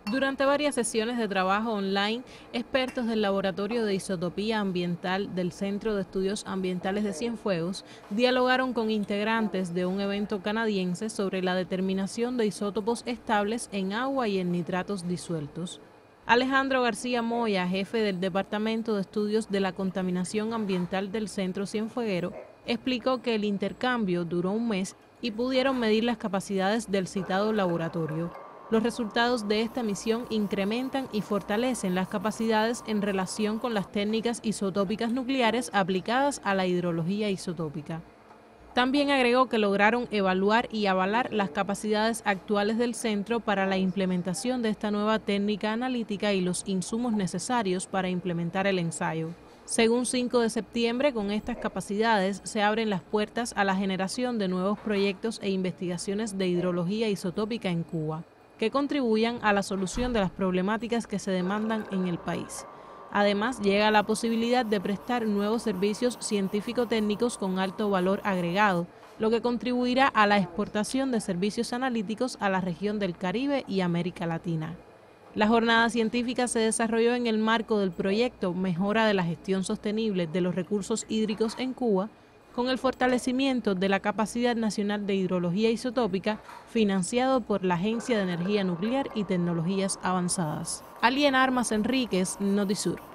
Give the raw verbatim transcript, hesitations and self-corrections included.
Durante varias sesiones de trabajo online, expertos del Laboratorio de Isotopía Ambiental del Centro de Estudios Ambientales de Cienfuegos dialogaron con integrantes de un evento canadiense sobre la determinación de isótopos estables en agua y en nitratos disueltos. Alejandro García Moya, jefe del Departamento de Estudios de la Contaminación Ambiental del Centro Cienfueguero, explicó que el intercambio duró un mes y pudieron medir las capacidades del citado laboratorio. Los resultados de esta misión incrementan y fortalecen las capacidades en relación con las técnicas isotópicas nucleares aplicadas a la hidrología isotópica. También agregó que lograron evaluar y avalar las capacidades actuales del centro para la implementación de esta nueva técnica analítica y los insumos necesarios para implementar el ensayo. Según cinco de septiembre, con estas capacidades se abren las puertas a la generación de nuevos proyectos e investigaciones de hidrología isotópica en Cuba, que contribuyan a la solución de las problemáticas que se demandan en el país. Además, llega la posibilidad de prestar nuevos servicios científico-técnicos con alto valor agregado, lo que contribuirá a la exportación de servicios analíticos a la región del Caribe y América Latina. La jornada científica se desarrolló en el marco del proyecto Mejora de la Gestión Sostenible de los Recursos Hídricos en Cuba, con el fortalecimiento de la capacidad nacional de hidrología isotópica financiado por la Agencia de Energía Nuclear y Tecnologías Avanzadas. Alien Armas Enríquez, Notisur.